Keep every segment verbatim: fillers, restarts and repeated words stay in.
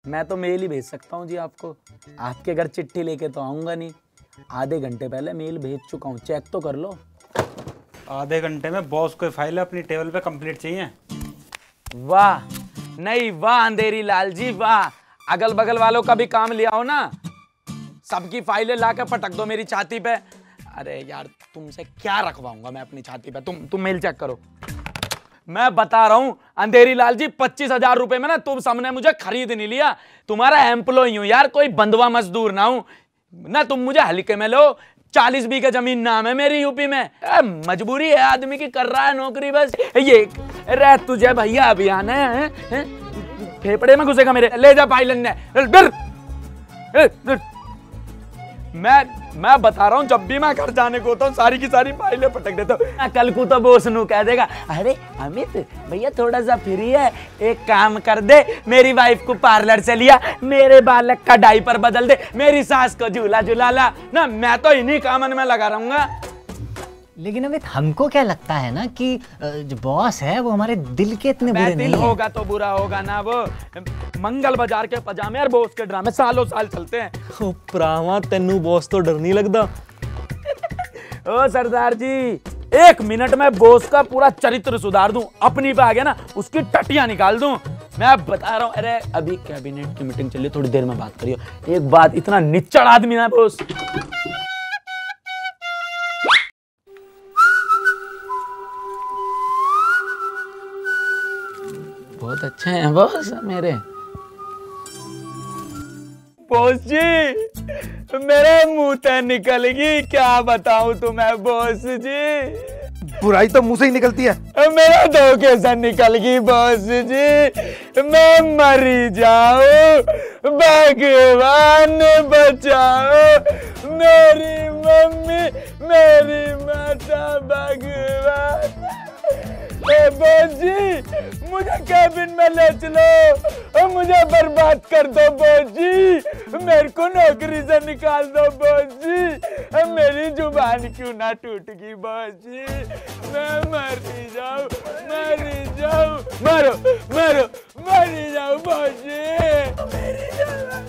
मैं तो मेल ही भेज सकता हूँ जी आपको। आपके घर चिट्ठी लेके तो आऊंगा नहीं, आधे घंटे पहले मेल भेज चुका हूँ, चेक तो कर लो। आधे घंटे में बॉस कोई फाइल अपनी टेबल पे कंप्लीट चाहिए। वाह नहीं वाह अंधेरी लाल जी वाह, अगल बगल वालों का भी काम लिया हो ना, सबकी फाइलें लाकर पटक दो मेरी छाती पे। अरे यार तुमसे क्या रखवाऊंगा मैं अपनी छाती पे, तुम तुम मेल चेक करो। मैं बता रहा हूं अंधेरी लाल जी, पच्चीस हजार रुपए में ना तुम सबने मुझे खरीद नहीं लिया। तुम्हारा एम्प्लॉय हूं यार, कोई बंधुआ मजदूर ना हूं ना, तुम मुझे हल्के में लो। चालीस बीघा जमीन नाम है मेरी यूपी में, आ, मजबूरी है आदमी की, कर रहा है नौकरी बस ये। रे तुझे भैया अभी आना है, है? फेफड़े में घुसेगा मेरे, ले जा फाइल ने। मैं मैं बता रहा हूँ जब भी मैं घर जाने को होता हूँ सारी की सारी फाइलें पटक देता हूँ। कल को तो बोस नू कह देगा, अरे अमित भैया थोड़ा सा फ्री है, एक काम कर दे मेरी वाइफ को पार्लर से लिया, मेरे बालक का डायपर बदल दे, मेरी सास को झूला झूला ला ना। मैं तो इन्हीं कामन में लगा रहूंगा। लेकिन अमित हमको क्या लगता है ना कि जो बॉस है वो हमारे दिल के इतने बुरे नहीं है। होगा तो बुरा होगा ना, वो मंगल बाजार के पजामे और बॉस के ड्रामे सालों साल चलते हैं। ओ प्रावा तेनू बॉस तो डर नहीं लगता। ओ सरदार जी एक मिनट में बॉस का पूरा चरित्र सुधार दूं, अपनी पे आ गया ना उसकी टटियां निकाल दूं। मैं बता रहा हूं, अरे अभी कैबिनेट की मीटिंग चल रही है, थोड़ी देर में बात करियो। एक बात, इतना निच्चड़ आदमी है बॉस। बहुत अच्छे हैं बॉस मेरे। बॉस जी मेरे मुंह से निकलेगी, क्या बताऊं तुम्हें बॉस जी। बुराई तो मुंह से ही निकलती है। मेरा धोखे से निकल गई बॉस जी, मैं मरी जाऊं, भगवान बचाओ मेरी मम्मी मेरी माता, भगवान। बॉस जी मुझे कैबिन में ले चलो और मुझे बर्बाद कर दो बॉस जी, मेरे को नौकरी से निकाल दो बॉस जी, मेरी जुबान क्यों ना टूट गई बॉस जी, मैं मर जाऊं मर जाऊं, मरो मरो मर जाऊं बॉस जी, मेरी जुबान।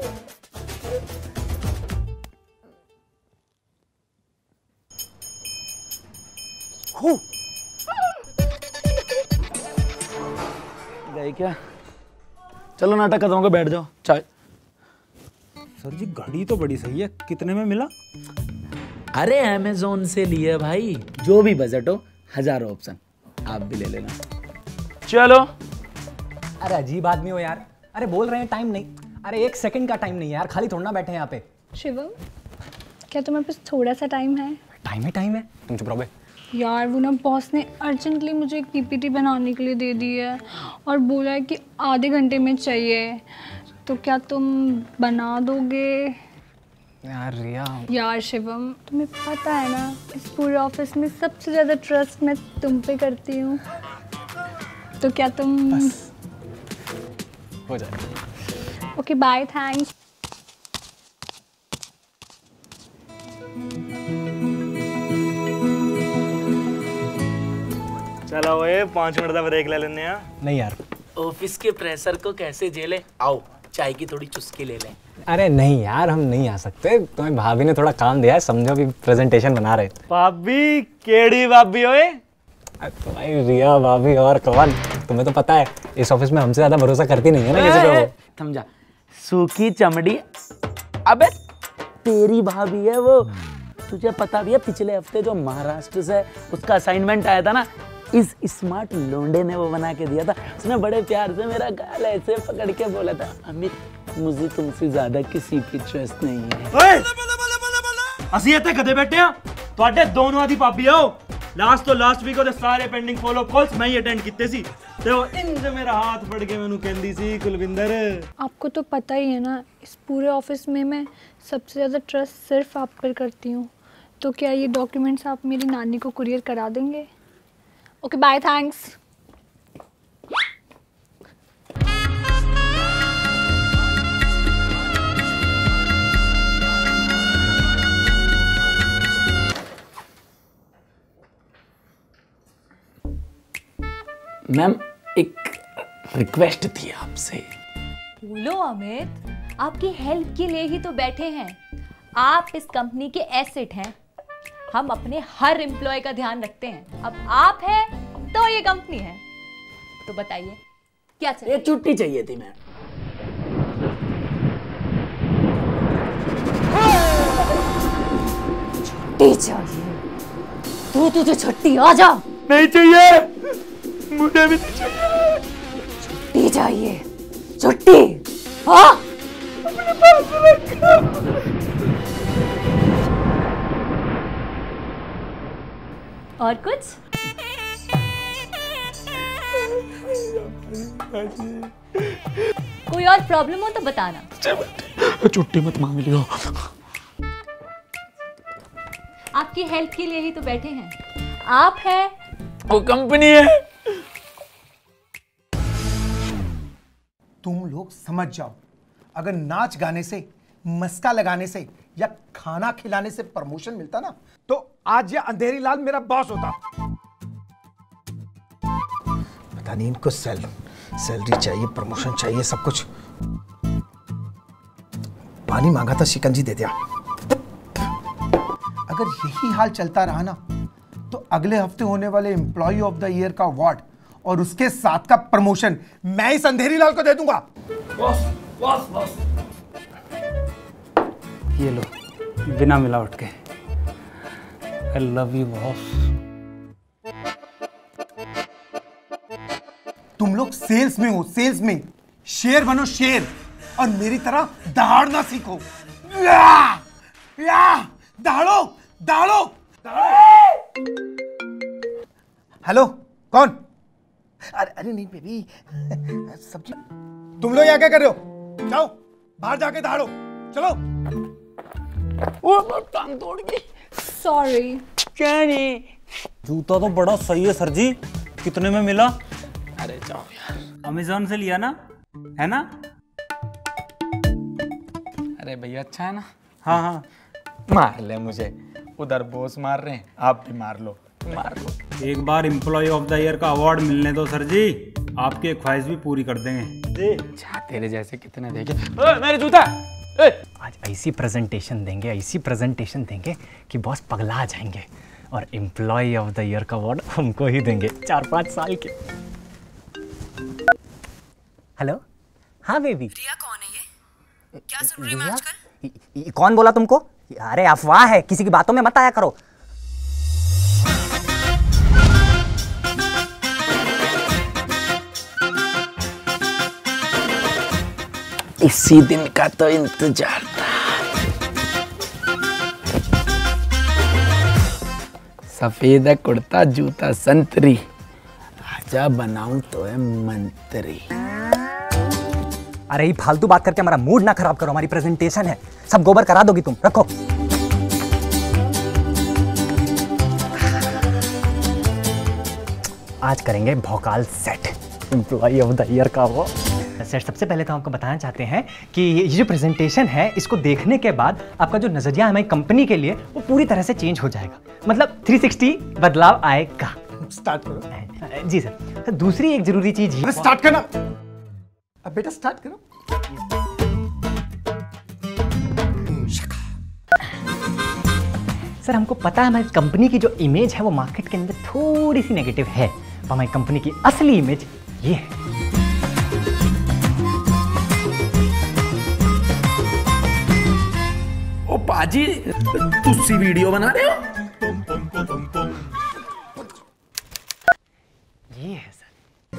गए क्या? चलो नाटक खत्म होगा, बैठ जाओ चाय। सर जी घड़ी तो बड़ी सही है, कितने में मिला? अरे अमेज़न से लिए भाई, जो भी बजट हो, हजारों ऑप्शन, आप भी ले लेना। चलो। अरे अजीब आदमी हो यार, अरे बोल रहे हैं टाइम नहीं, अरे एक सेकंड का टाइम नहीं यार, खाली थोड़ा ना बैठे हैं यहाँ पे। शिवम क्या तुम्हारे पास थोड़ा सा टाइम है? टाइम है टाइम है, तुम चुप रहो बे। यार वो ना बॉस ने अर्जेंटली मुझे एक पीपीटी बनाने के लिए दे दी है और बोला है कि आधे घंटे में चाहिए, तो क्या तुम बना दोगे? यार रिया यार शिवम तुम्हें पता है ना इस पूरे ऑफिस में सबसे ज़्यादा ट्रस्ट मैं तुम पे करती हूँ, तो क्या तुम? बस हो जाएगा। Okay bye, thanks. चलो ओए पांच मिनट का ब्रेक ले लेने हैं। नहीं यार ऑफिस के प्रेशर को कैसे झेले, आओ चाय की थोड़ी चुस्की ले लें। अरे नहीं यार हम नहीं आ सकते, तुम्हें भाभी ने थोड़ा काम दिया है, समझो अभी प्रेजेंटेशन बना रहे। भाभी केड़ी भाभी ओए? तुम्हारी रिया भाभी और कौन, तुम्हें तो पता है इस ऑफिस में हमसे ज्यादा भरोसा करती नहीं है ना किसी पे। समझा, सूखी चमड़ी। अबे तेरी भाभी है वो, तुझे पता भी है पिछले हफ्ते जो महाराष्ट्र से उसका असाइनमेंट आया था ना, इस स्मार्ट लोंडे ने वो बना के दिया था। उसने बड़े प्यार से मेरा गाल ऐसे पकड़ के बोला था, अमित मुझे तुमसे ज्यादा किसी की चॉइस नहीं है। ओए ਅਸੀਂ ਇੱਥੇ ਕਦੇ ਬੈਠੇ ਆ, ਤੁਹਾਡੇ ਦੋਨੋਂ ਦੀ ਭਾਬੀ ਆਓ। ਲਾਸਟ ਤੋਂ ਲਾਸਟ ਵੀਕ ਉਹਦੇ ਸਾਰੇ ਪੈਂਡਿੰਗ ਫੋਲੋ ਕਾਲਸ ਮੈਂ ਹੀ ਅਟੈਂਡ ਕੀਤੇ ਸੀ ਤੇ ਉਹ ਇੰਜ ਮੇਰਾ हाथ फड़ के ਮੈਨੂੰ ਕਹਿੰਦੀ ਸੀ, ਕੁਲਵਿੰਦਰ आपको तो पता ही है ना इस पूरे ऑफिस में मैं सबसे ज़्यादा ट्रस्ट सिर्फ आप पर करती हूँ, तो क्या ये डॉक्यूमेंट्स आप मेरी नानी को कुरियर करा देंगे? Okay bye, thanks. मैम एक रिक्वेस्ट थी आपसे। बोलो अमित, आपकी हेल्प के लिए ही तो बैठे हैं। आप इस कंपनी के एसेट हैं। हम अपने हर एम्प्लॉय का ध्यान रखते हैं। अब आप हैं तो ये कंपनी है। तो बताइए क्या चाहिए? एक छुट्टी चाहिए थी मैम। छुट्टी चाहिए? तू तुझे छुट्टी, आ जा। नहीं चाहिए, मुझे भी नहीं चाहिए। छुट्टी चाहिए, छुट्टी। हाँ और कुछ? कोई और प्रॉब्लम हो तो बताना। छुट्टी मत मांग लियो। आपकी हेल्प के लिए ही तो बैठे हैं। आप हैं, वो कंपनी है। तुम लोग समझ जाओ, अगर नाच गाने से, मस्का लगाने से या खाना खिलाने से प्रमोशन मिलता ना, तो आज ये अंधेरी लाल मेरा बॉस होता। पता नहीं इनको सैल सैलरी चाहिए, प्रमोशन चाहिए, सब कुछ। पानी मांगा था, शिकंजी दे दिया। अगर यही हाल चलता रहा ना, तो अगले हफ्ते होने वाले एम्प्लॉय ऑफ द ईयर का अवार्ड और उसके साथ का प्रमोशन मैं इस अंधेरी लाल को दे दूंगा। बॉस बॉस बॉस, ये लो, बिना मिलावट के। I love you boss. तुम लोग सेल्स में हो, सेल्स में। शेर बनो शेर, और मेरी तरह दहाड़ना सीखो। या, या, दहाड़ो दहाड़ो दहाड़ो। हेलो, कौन? अरे अरे नहीं बेबी, सब्जी। तुम लोग यहाँ क्या कर रहे हो? जाओ बाहर जाके दहाड़ो, चलो। वो टांग तोड़ गई। सॉरी। क्या नहीं, जूता तो बड़ा सही है सर जी। कितने में मिला? अरे जाओ यार। अमेजोन से लिया ना, है ना? अरे भैया अच्छा है ना? हाँ हाँ। मार ले मुझे, उधर बॉस मार रहे हैं, आप भी मार लो, मार लो। एक बार एम्प्लॉय ऑफ द ईयर का अवार्ड मिलने दो सर जी, आपकी एक ख्वाहिश भी पूरी कर देंगे। अच्छा, तेरे जैसे कितने देखे। ओए, मेरे जूता। ए! आज ऐसी प्रेजेंटेशन देंगे, ऐसी प्रेजेंटेशन देंगे कि बॉस पगला जाएंगे, और एम्प्लॉय ऑफ द ईयर का अवार्ड हमको ही देंगे, चार पाँच साल के। हेलो, हाँ बेबी। रिया कौन है ये? क्या सुन रही मैं आजकल? य- य- कौन बोला तुमको? अरे अफवाह है, किसी की बातों में मत आया करो। इसी दिन का तो इंतजार था। सफेद कुर्ता, जूता संतरी, आजा बनाऊं तो है मंत्री। अरे ये फालतू बात करके हमारा मूड ना खराब करो, हमारी प्रेजेंटेशन है, सब गोबर करा दोगी तुम, रखो। आज करेंगे भौकाल set, employee of the year का वो सर। सबसे पहले तो आपको बताना चाहते हैं कि ये जो प्रेजेंटेशन है, इसको देखने के बाद आपका जो नजरिया है हमारी कंपनी के लिए, वो पूरी तरह से चेंज हो जाएगा। मतलब तीन सौ साठ बदलाव आएगा। स्टार्ट करो। जी सर। दूसरी एक जरूरी चीज ये, स्टार्ट करना। अब बेटा स्टार्ट करो। सर हमको पता है हमारी कंपनी की जो इमेज है वो मार्केट के अंदर थोड़ी सी नेगेटिव है, तो हमारी कंपनी की असली इमेज ये है। ओ पाजी, तुसी वीडियो बना रहे हो? ये है सर।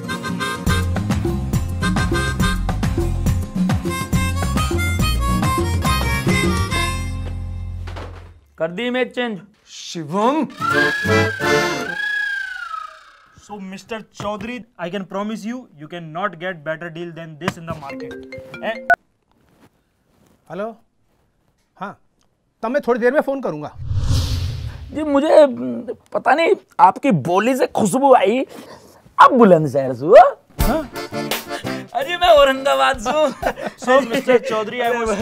कर दी image change. Shivam, So Mister Chaudhary, I can promise you, you cannot get better deal than this in the market. Eh? Hello. हाँ, तब मैं थोड़ी देर में फोन करूंगा। जी मुझे पता नहीं, आपकी बोली से खुशबू आई, अब बुलंदशहर से हुआ। हाँ? अरे मैं औरंगाबाद से हूँ। So mister Chaudhary I was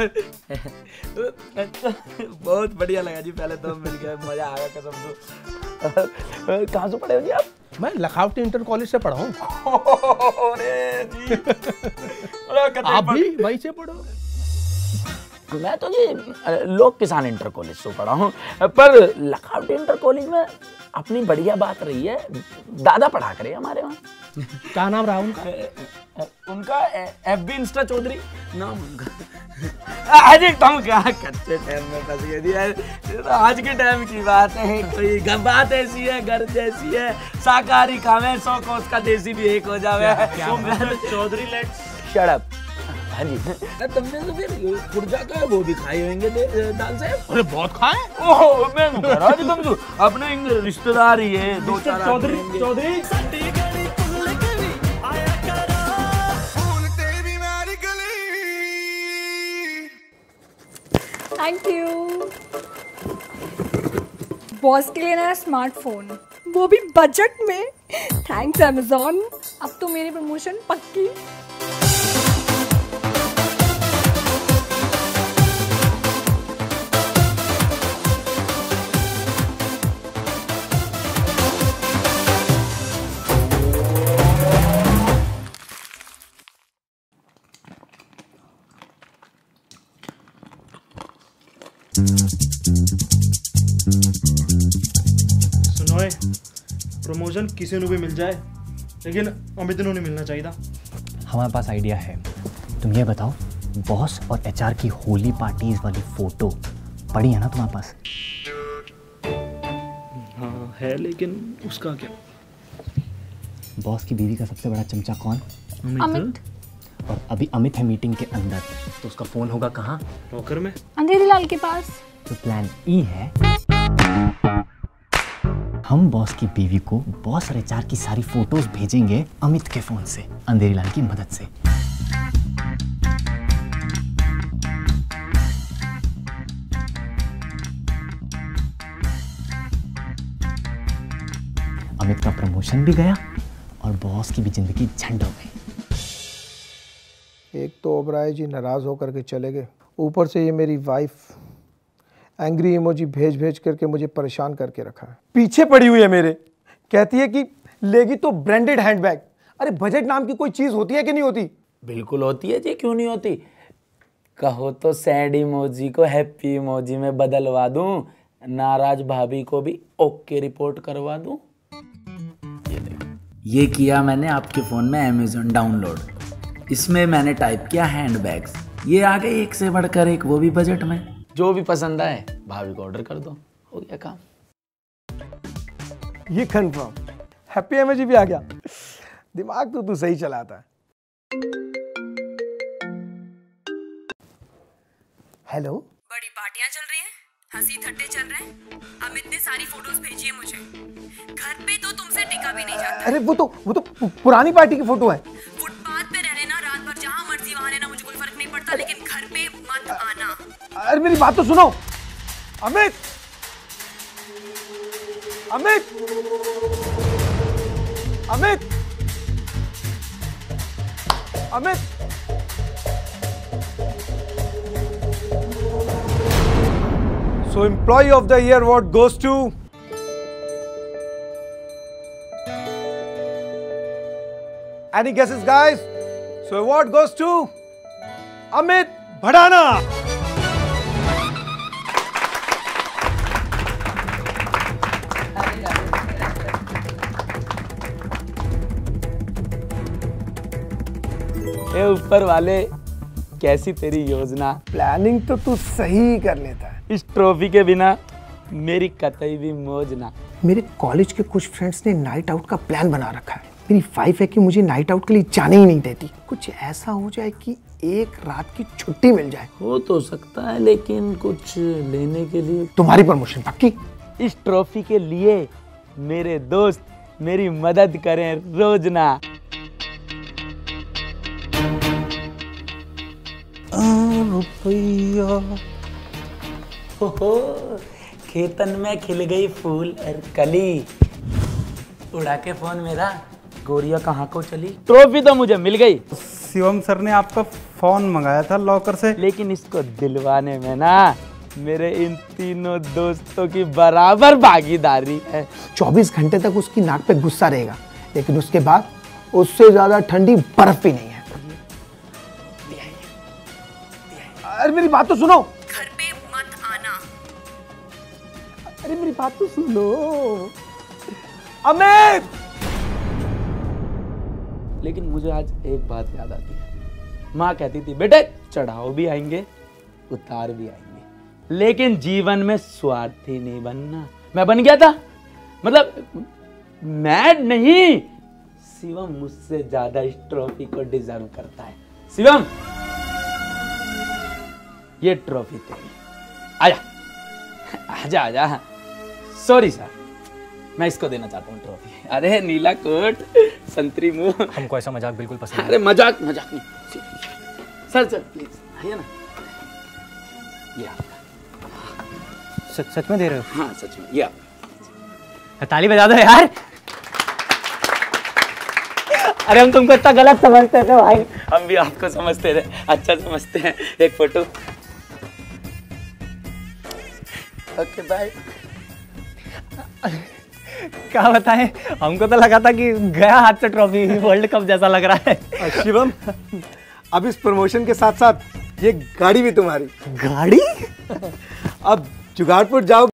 बहुत बढ़िया लगा जी, पहले तो मिल गया, मजा आ गया कसम से। कहाँ से पढ़े हो जी आप? मैं लखावटी इंटर कॉलेज से पढ़ा हूँ। अरे जी आप भी वहीं से पढ़ो? मैं तो जी लोक किसान इंटर कॉलेज से पढ़ा हूँ, पर लखावटी इंटर कॉलेज में अपनी बढ़िया बात रही है, दादा पढ़ा करे हमारे वहाँ। क्या नाम रहा उनका? उनका एफ बी इंस्टा चौधरी नाम उनका। अरे तुम क्या कच्चे टाइम में फंस गए जी, आज के टाइम की बात है, कोई बात ऐसी है घर जैसी है, शाकाहारी खावे सौ कोस का देसी भी एक हो जावे। Chaudhary let's shut up. हाँ जी, तुमने तो फिर खुर्जा का वो भी खाए होंगे दाल से? अरे बहुत खाए। ओह मैं कह जी तुम तो अपने रिश्तेदार ही है दो चार Chaudhary Chaudhary thank you. Boss के लिए नया स्मार्टफोन, वो भी बजट में। Thanks Amazon. अब तो मेरी प्रमोशन पक्की। सुनो, प्रमोशन किसी को भी मिल जाए, लेकिन अमित को नहीं मिलना चाहिए। हमारे पास आइडिया है। तुम ये बताओ, बॉस और एचआर की होली पार्टीज वाली फोटो पड़ी है ना तुम्हारे पास? हाँ है, लेकिन उसका क्या? बॉस की बीवी का सबसे बड़ा चमचा कौन? अमित। और अभी अमित है मीटिंग के अंदर, तो उसका फोन होगा कहाँ? लॉकर में, अंधेरी लाल के पास। तो प्लान ई है, हम बॉस की बीवी को बॉस और एचआर की सारी फोटोज भेजेंगे अमित के फोन से, अंधेरी लाल की मदद से। अमित का प्रमोशन भी गया और बॉस की भी जिंदगी झंड हो गई। एक तो ओबराय जी नाराज होकर के चले गए, ऊपर से ये मेरी वाइफ एंग्री इमोजी भेज भेज करके मुझे परेशान करके रखा है। पीछे पड़ी हुई है मेरे, कहती है कि लेगी तो ब्रांडेड हैंडबैग। अरे बजट नाम की कोई चीज होती है कि नहीं होती? बिल्कुल होती है जी, क्यों नहीं होती। कहो तो सैड इमोजी को हैप्पी इमोजी में बदलवा दूं, नाराज भाभी को भी ओके रिपोर्ट करवा दूं। ये देखो, ये किया मैंने आपके फोन में अमेज़न डाउनलोड, इसमें मैंने टाइप किया हैंडबैग्स, ये आ गए एक से बढ़कर एक, वो भी बजट में। जो भी पसंद आए भाभी को ऑर्डर कर दो, हो गया काम। ये कंफर्म, हैप्पी इमोजी भी आ गया। दिमाग तो तू सही चलाता है। हेलो, बड़ी पार्टियां चल रही हैं, हंसी ठट्टे चल रहे हैं। अमित ने सारी फोटोज भेजी है मुझे, घर पे तो तुमसे टिका भी नहीं जाता। अरे वो तो वो तो पुरानी पार्टी की फोटो है। फुटपाथ पे रह लेना, रात भर जहाँ मर्जी वहाँ रहना, मुझे कोई फर्क नहीं पड़ता, लेकिन घर पे मत आना। अरे मेरी बात तो सुनो। Amit, Amit, Amit, Amit, so employee of the year award goes to any guesses guys? So award goes to Amit Bhadana. ए ऊपर वाले, कैसी तेरी योजना? प्लानिंग तो तू सही कर लेता है। इस ट्रॉफी के बिना मेरी कतई भी मौज ना। मेरे कॉलेज के कुछ फ्रेंड्स ने नाइट आउट का प्लान बना रखा है। मेरी वाइफ है कि मुझे नाइट आउट के लिए जाने ही नहीं देती। कुछ ऐसा हो जाए कि एक रात की छुट्टी मिल जाए। हो तो सकता है, लेकिन कुछ लेने के लिए तुम्हारी प्रमोशन पक्की। इस ट्रॉफी के लिए मेरे दोस्त मेरी मदद करें रोज ना। रुपया हो, खेतन में खिल गई फूल और कली, उड़ा के फोन मेरा गोरिया कहाँ को चली। ट्रॉफी तो मुझे मिल गई, शिवम सर ने आपका फोन मंगाया था लॉकर से, लेकिन इसको दिलवाने में ना मेरे इन तीनों दोस्तों की बराबर भागीदारी है। चौबीस घंटे तक उसकी नाक पे गुस्सा रहेगा, लेकिन उसके बाद उससे ज्यादा ठंडी बर्फ भी नहीं है। अरे मेरी बात तो सुनो। घर पे मत आना। अरे मेरी बात तो सुनो अमित। लेकिन मुझे आज एक बात याद आती है। माँ कहती थी बेटे चढ़ाव भी आएंगे उतार भी आएंगे, लेकिन जीवन में स्वार्थी नहीं बनना। मैं बन गया था, मतलब मैड नहीं। शिवम मुझसे ज्यादा इस ट्रॉफी को डिजर्व करता है। शिवम ये ट्रॉफी तेरी, आजा आजा आजा। सॉरी सर, मैं इसको देना चाहता हूँ ट्रॉफी। अरे नीला कोट संतरी मुंह। हमको ऐसा मजाक बिल्कुल पसंद नहीं। अरे मजाक मजाक नहीं सर, सर प्लीज आइए ना। ये आपका। सच सच में दे रहे हो? हाँ सच में, ये आपका। ताली बजा दो यार। अरे हम तुमको इतना गलत समझते थे भाई। हम भी आपको समझते थे, अच्छा समझते हैं। एक फोटो। Okay bye. क्या बताएं, हमको तो लगा था कि गया हाथ से ट्रॉफी, वर्ल्ड कप जैसा लग रहा है। शिवम, अब इस प्रमोशन के साथ साथ ये गाड़ी भी तुम्हारी। गाड़ी? अब जुगाड़पुर जाओ।